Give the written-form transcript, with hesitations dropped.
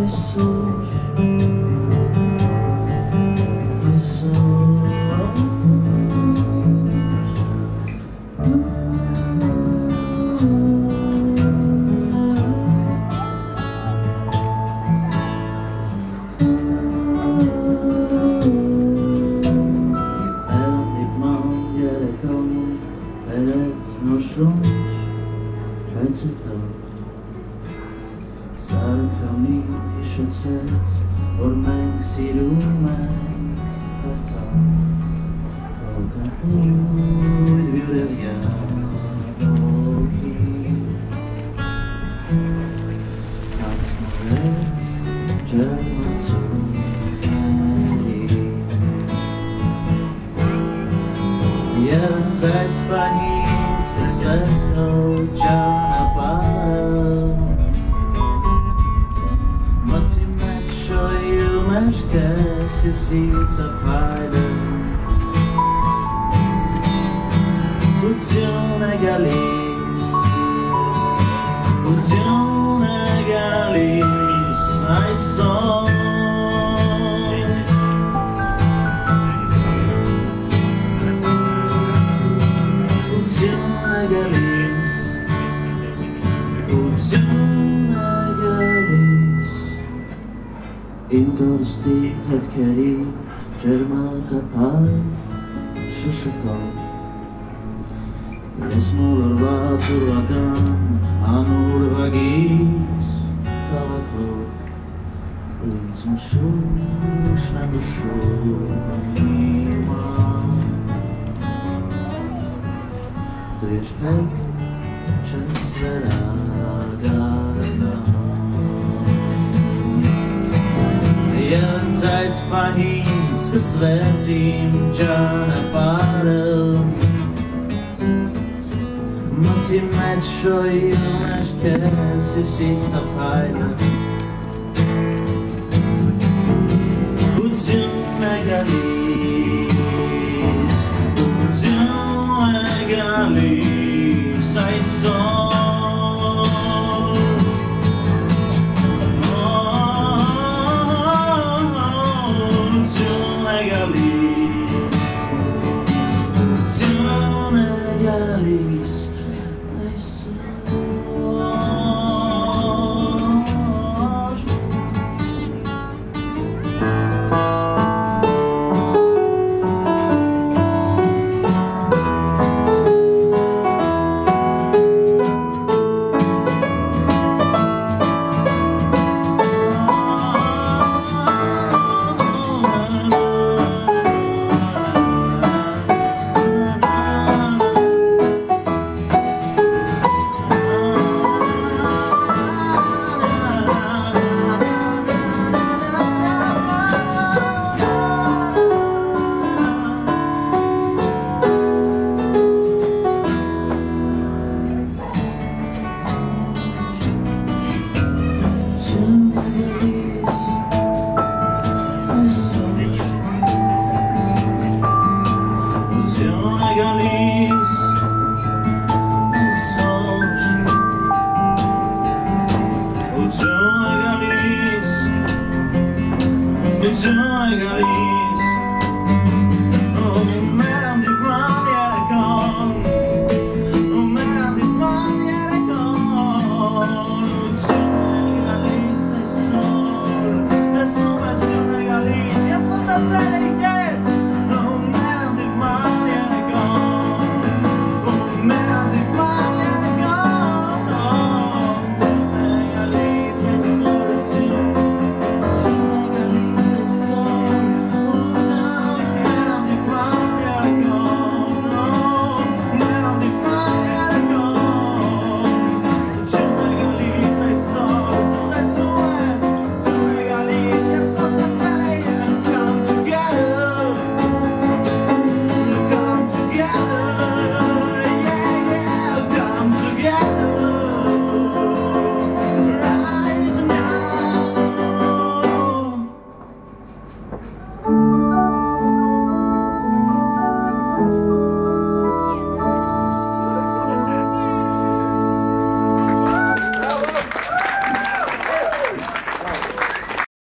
Pēc to sarkanī šacēs, or mēs ir umēm par tā. Kaut kā pūd vjūrev jāroki. Kāds no reiz džēma cūhēri. Jēvens paņīs, kas vēc kaut džāna pārā. Meškēs jūs izaphaida. Funcione galis, ai son. Funcione galis, Ingorstig hetkeri, Cerma kapai, Shishakal. Esmolor vatur vagan, Anur vagis, Kavakov. Lins mushush na mushuhima. Dvirpek, Chesveragarna. Zeit pahins, kas vecim džana pāra. Muti mečoji, meškēs jūs izaphaida. Funcione galis, ai son. Funcione galis,